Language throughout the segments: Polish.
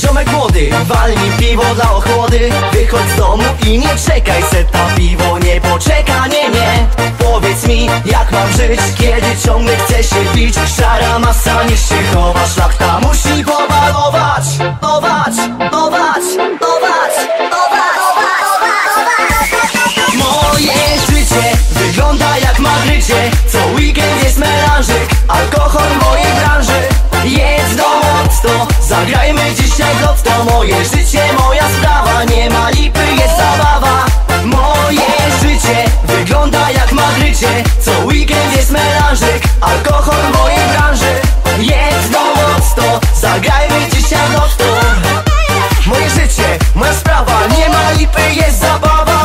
Ziomek młody, walnij piwo dla ochłody. Wychodź z domu i nie czekaj, se ta piwo nie poczeka, nie. Powiedz mi, jak mam żyć, kiedy ciągle chce się pić. Szara masa niech się chowa, szlachta musi pobalować. Moje życie wygląda jak Madrycie. Co weekend jest melanżyk, alkohol w mojej branży. Jedz do mocno, zagrajmy dzisiaj w lotto. Moje życie, moja sprawa, nie ma lipy, jest zabawa. Moje życie wygląda jak Madrycie. Co weekend jest melanżyk, alkohol w mojej branży. Jedz do mocno, zagrajmy dzisiaj w lotto. Moje życie, moja sprawa, nie ma lipy, jest zabawa.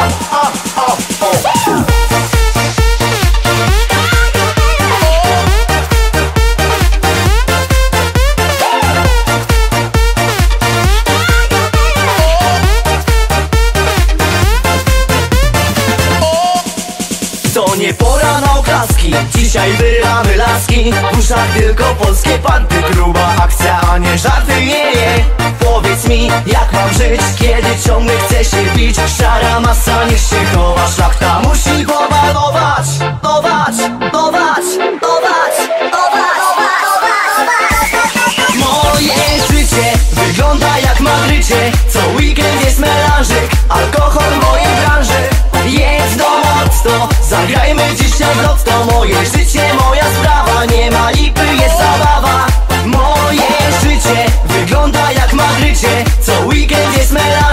To nie pora na oklaski, dzisiaj wyrywamy laski. W uszach tylko polskie panty, gruba akcja, a nie żarty, je. Powiedz mi, jak mam żyć, kiedy ciągle chce się pić. Szara masa niech się chowa, szlachta musi pobalować. Moje życie wygląda jak Madrycie. Co weekend jest melanżyk, alkohol w mojej branży. Jedz do mocno, zagrajmy dzisiaj w lotto. Moje życie, moja sprawa, nie ma lipy, jest zabawa. Moje życie wygląda jak Madrycie. Co weekend jest melanżyk.